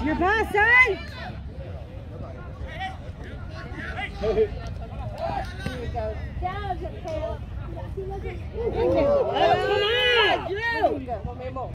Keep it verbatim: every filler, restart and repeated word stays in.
Your boss, son! Here you go. Down, Caleb. Come on! You!